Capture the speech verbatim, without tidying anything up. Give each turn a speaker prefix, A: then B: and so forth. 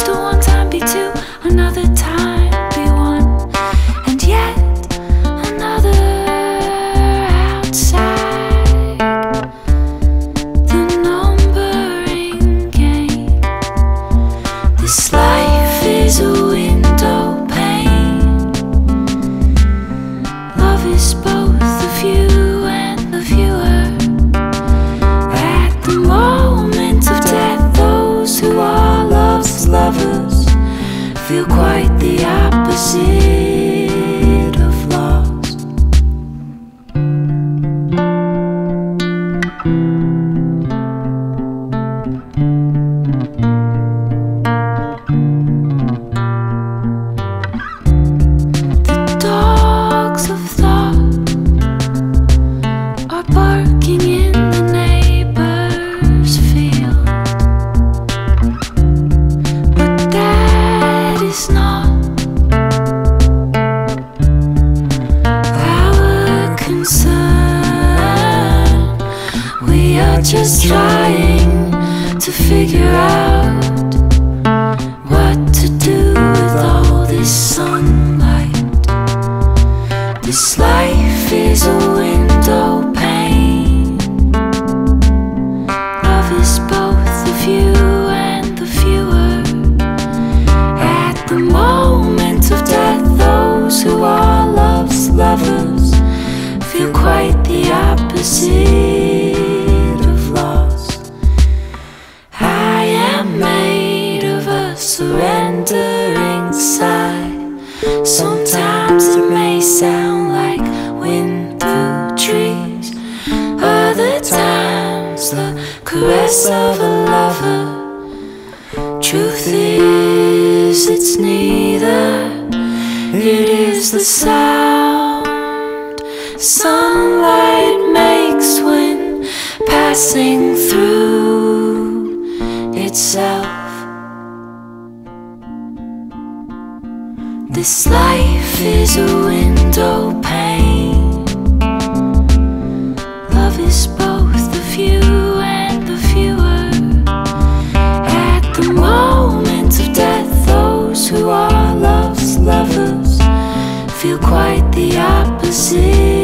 A: to one time be two, another time be one, and yet another outside the numbering game. This life is a window pane. Love is both the view and the viewer. At the moment of death, those who are love's lovers feel quite the opposite of lost. The dogs of thought are barking in the neighbor's field, but that is not our concern. We are just trying to figure out what to do with all this sunlight. This life is a window pane. Love is both the view and the viewer. At the moment of death, those who are love's lovers feel quite the opposite of lost. I am made of a surrendering sigh. Sometimes it may sound like wind through trees, other times the caress of a lover. Truth is, it's neither. It is the sound sunlight makes when passing through itself. This life is a window pane. Love is both the view and the viewer. At the moment of death, those who are love's lovers feel quite the opposite